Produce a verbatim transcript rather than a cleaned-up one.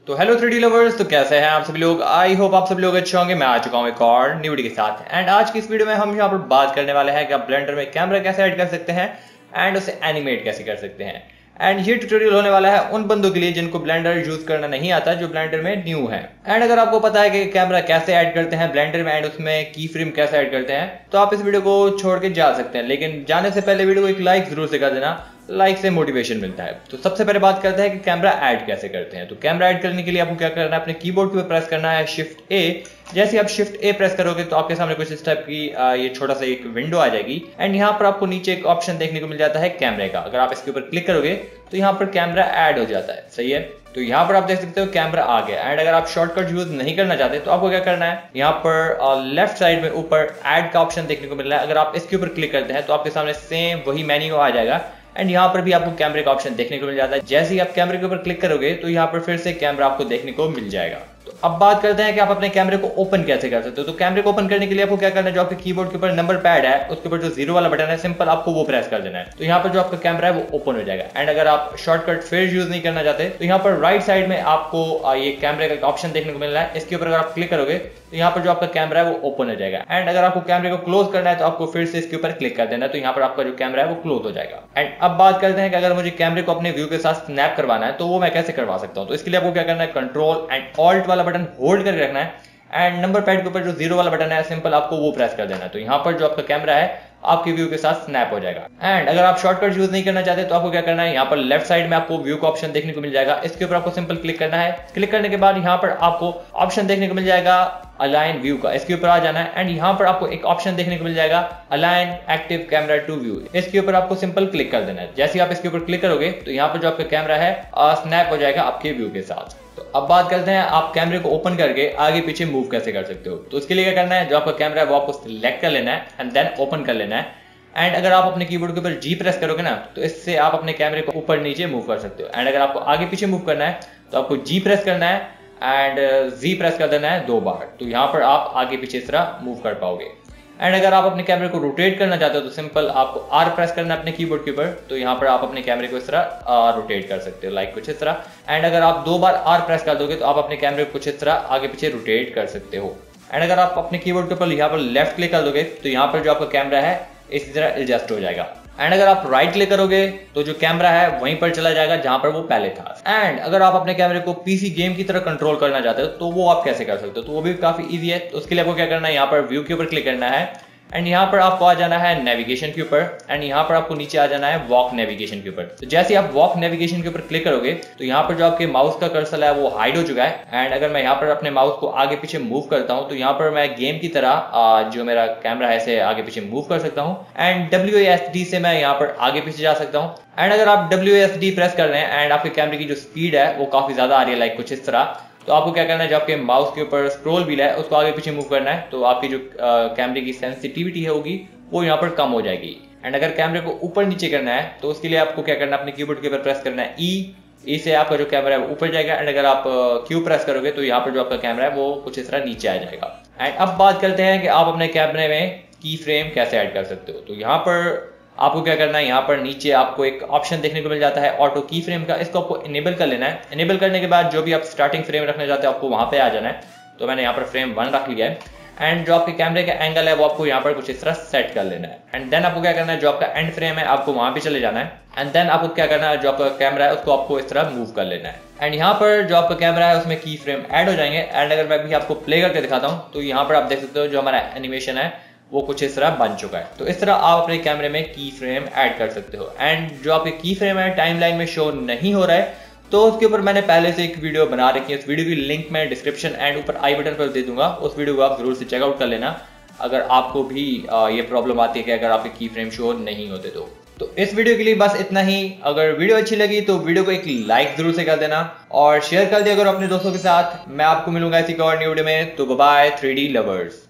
तो hello three D lovers, तो कैसे हैं आप सभी लोग। आई होप आप सभी लोग अच्छे होंगे। मैं आ चुका हूं एक और न्यू वीडियो के साथ। एंड आज की इस वीडियो में हम यहाँ पर बात करने वाले हैं कि आप ब्लेंडर में कैमरा कैसे ऐड कर सकते हैं एंड उसे एनिमेट कैसे कर सकते हैं। एंड ये ट्यूटोरियल होने वाला है उन बंदों के लिए जिनको ब्लेंडर यूज करना नहीं आता, जो ब्लेंडर में न्यू है। एंड अगर आपको पता है कि कैमरा कैसे ऐड करते हैं ब्लेंडर में एंड उसमें की फ्रेम कैसे ऐड करते हैं, तो आप इस वीडियो को छोड़ के जा सकते हैं। लेकिन जाने से पहले वीडियो को एक लाइक जरूर से कर देना, लाइक से मोटिवेशन मिलता है। तो सबसे पहले बात करते हैं कि कैमरा ऐड कैसे करते हैं। तो कैमरा ऐड करने के लिए आपको क्या करना है, अपने कीबोर्ड पे प्रेस करना है शिफ्ट ए। जैसे आप शिफ्ट ए प्रेस करोगे तो आपके सामने कुछ इस टाइप की आ, ये छोटा सा एक विंडो आ जाएगी। एंड यहाँ पर आपको नीचे एक ऑप्शन देखने को मिल जाता है कैमरे का। अगर आप इसके ऊपर क्लिक करोगे तो यहाँ पर कैमरा ऐड हो जाता है। सही है, तो यहाँ पर आप देख सकते हो कैमरा आ गया। एंड अगर आप शॉर्टकट यूज नहीं करना चाहते तो आपको क्या करना है, यहाँ पर लेफ्ट साइड में ऊपर ऐड का ऑप्शन देखने को मिल रहा है। अगर आप इसके ऊपर क्लिक करते हैं तो आपके सामने सेम वही मेन्यू आ जाएगा। एंड यहाँ पर भी आपको कैमरे का ऑप्शन देखने को मिल जाता है। जैसे ही आप कैमरे के ऊपर क्लिक करोगे तो यहाँ पर फिर से कैमरा आपको देखने को मिल जाएगा। तो अब बात करते हैं कि आप अपने कैमरे को ओपन कैसे कर सकते हो। तो कैमरे को ओपन करने के लिए आपको क्या करना है, जो आपके कीबोर्ड के ऊपर नंबर पैड है उसके ऊपर जो जीरो वाला बटन है, सिंपल आपको वो प्रेस कर देना है। तो यहाँ पर जो आपका कैमरा है वो ओपन हो जाएगा। एंड अगर आप शॉर्टकट फिर यूज नहीं करना चाहते तो यहाँ पर राइट साइड में आपको ये कैमरे का ऑप्शन देखने को मिल रहा है। इसके ऊपर अगर आप क्लिक करोगे तो यहाँ पर जो आपका कैमरा है वो ओपन हो जाएगा। एंड अगर आपको कैमरे को क्लोज करना है तो आपको फिर से इसके ऊपर क्लिक कर देना है। तो यहाँ पर आपका जो कैमरा है वो क्लोज हो जाएगा। एंड अब बात करते हैं कि अगर मुझे कैमरे को अपने व्यू के साथ स्नैप करवाना है तो वो मैं कैसे करवा सकता हूँ। तो इसके लिए आपको क्या करना है, कंट्रोल एंड ऑल्ट वाला बटन होल्ड करके रखना है। एंड नंबर पैड के ऊपर जो जीरो वाला बटन है, सिंपल आपको वो प्रेस कर देना है। तो यहाँ पर जो आपका कैमरा है आपके व्यू के साथ स्नैप हो जाएगा। एंड अगर आप शॉर्टकट यूज नहीं करना चाहते तो आपको क्या करना है, यहाँ पर लेफ्ट साइड में आपको व्यू का ऑप्शन देखने को मिल जाएगा। इसके ऊपर आपको सिंपल क्लिक करना है। क्लिक करने के बाद यहाँ पर आपको ऑप्शन देखने को मिल जाएगा अलाइन व्यू का। इसके ऊपर आ जाना है। एंड यहाँ पर आपको एक ऑप्शन देखने को मिल जाएगा align active camera to view. इसके ऊपर आपको सिंपल क्लिक कर देना है। जैसे आप इसके ऊपर क्लिक करोगे तो यहाँ पर जो आपका कैमरा है स्नैप हो जाएगा आपके व्यू के साथ। तो अब बात करते हैं आप कैमरे को ओपन करके आगे पीछे मूव कैसे कर सकते हो। तो उसके लिए क्या करना है, जो आपका कैमरा है वो आपको सिलेक्ट कर लेना है एंड देन ओपन कर लेना है। एंड अगर आप अपने कीबोर्ड के ऊपर जी प्रेस करोगे ना तो इससे आप अपने कैमरे को ऊपर नीचे मूव कर सकते हो। एंड अगर आपको आगे पीछे मूव करना है तो आपको जी प्रेस करना है एंड जी प्रेस कर देना है दो बार। तो यहाँ पर आप आगे पीछे इस तरह मूव कर पाओगे। एंड अगर आप अपने कैमरे को रोटेट करना चाहते हो तो सिंपल आपको आर प्रेस करना है अपने कीबोर्ड के ऊपर। तो यहाँ पर आप अपने कैमरे को इस तरह रोटेट कर सकते हो, लाइक कुछ इस तरह। एंड अगर आप दो बार आर प्रेस कर दोगे तो आप अपने कैमरे को कुछ इस तरह आगे पीछे रोटेट कर सकते हो। एंड अगर आप अपने कीबोर्ड के ऊपर यहाँ पर लेफ्ट क्लिक कर दोगे तो यहाँ पर जो आपका कैमरा है इसी तरह एडजस्ट हो जाएगा। एंड अगर आप राइट क्लिक करोगे तो जो कैमरा है वहीं पर चला जाएगा जहां पर वो पहले था। एंड अगर आप अपने कैमरे को पीसी गेम की तरह कंट्रोल करना चाहते हो तो वो आप कैसे कर सकते हो, तो वो भी काफी इजी है। तो उसके लिए आपको क्या करना है, यहाँ पर व्यू के ऊपर क्लिक करना है। एंड यहाँ पर आपको आ जाना है नेविगेशन के ऊपर। एंड यहाँ पर आपको नीचे आ जाना है वॉक नेविगेशन के ऊपर। तो जैसे आप वॉक नेविगेशन के ऊपर क्लिक करोगे तो यहाँ पर जो आपके माउस का कर्सर है वो हाइड हो चुका है। एंड अगर मैं यहाँ पर अपने माउस को आगे पीछे मूव करता हूँ तो यहाँ पर मैं गेम की तरह जो मेरा कैमरा है इसे आगे पीछे मूव कर सकता हूँ। एंड डब्ल्यू एस डी से मैं यहाँ पर आगे पीछे जा सकता हूँ। एंड अगर आप डब्ल्यू एस डी प्रेस कर रहे हैं एंड आपके कैमरे की जो स्पीड है वो काफी ज्यादा आ रही है, लाइक कुछ इस तरह, तो आपको क्या करना है, जो आपके माउस के ऊपर स्क्रॉल व्हील है उसको आगे पीछे मूव करना है। तो आपकी जो कैमरे की सेंसिटिविटी है होगी वो यहाँ पर कम हो जाएगी। एंड अगर कैमरे को ऊपर नीचे करना है तो उसके लिए आपको क्या करना है, अपने कीबोर्ड के ऊपर प्रेस करना है ई। ई से आपका जो कैमरा है वो ऊपर जाएगा। एंड अगर आप क्यू प्रेस करोगे तो यहाँ पर जो आपका कैमरा है वो कुछ इस तरह नीचे आ जाएगा। एंड अब बात करते हैं कि आप अपने कैमरे में की फ्रेम कैसे ऐड कर सकते हो। तो यहाँ पर आपको क्या करना है, यहाँ पर नीचे आपको एक ऑप्शन देखने को मिल जाता है ऑटो की फ्रेम का। इसको आपको इनेबल कर लेना है। इनेबल करने के बाद जो भी आप स्टार्टिंग फ्रेम रखना चाहते हो आपको वहां पे आ जाना है। तो मैंने यहाँ पर फ्रेम वन रख लिया है। एंड जो आपके कैमरे का एंगल है वो आपको यहाँ पर कुछ इस तरह सेट कर लेना है। एंड देन आपको क्या करना है, जो आपका एंड फ्रेम है आपको वहां पे चले जाना है। एंड देन आपको क्या करना है, जो आपका कैमरा है उसको आपको इस तरह मूव कर लेना है। एंड यहाँ पर जो आपका कैमरा है उसमें की फ्रेम ऐड हो जाएंगे। एंड अगर मैं भी आपको प्ले करके दिखाता हूँ तो यहाँ पर आप देख सकते हो जो हमारा एनिमेशन है वो कुछ इस तरह बन चुका है। तो इस तरह आप अपने कैमरे में की फ्रेम ऐड कर सकते हो। एंड जो आपके की फ्रेम है टाइमलाइन में शो नहीं हो रहा है तो उसके ऊपर मैंने पहले से एक वीडियो बना रखी है। उस वीडियो की लिंक मैं डिस्क्रिप्शन एंड ऊपर आई बटन पर दे दूंगा। उस वीडियो को आप जरूर से चेकआउट कर लेना अगर आपको भी ये प्रॉब्लम आती है कि अगर आपके की फ्रेम शो नहीं होते तो। तो इस वीडियो के लिए बस इतना ही। अगर वीडियो अच्छी लगी तो वीडियो को एक लाइक जरूर से कर देना और शेयर कर दिया करो अपने दोस्तों के साथ। मैं आपको मिलूंगा इसी और न्यू वीडियो में। तो bye bye three D lovers.